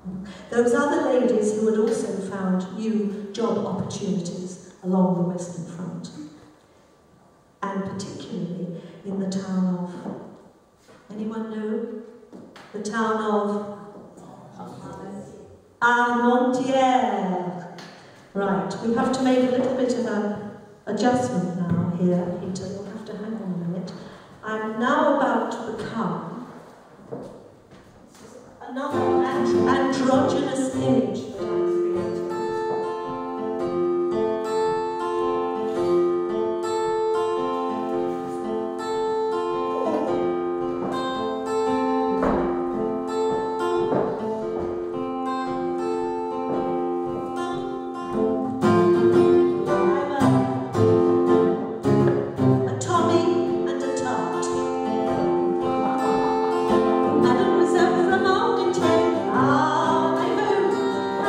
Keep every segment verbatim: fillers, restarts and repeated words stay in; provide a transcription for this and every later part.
Those other ladies who had also found new job opportunities along the Western Front, and particularly in the town of, anyone know? The town of Armentières. Right, we have to make a little bit of an adjustment now here, Peter. You'll have to hang on a minute. I'm now about to become another and androgynous image that I'm creating. Mademoiselle from Armentières, ah, my home,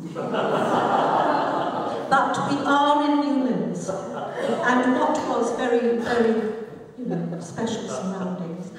But we are in Newlands, and what was very, very, you know, special surroundings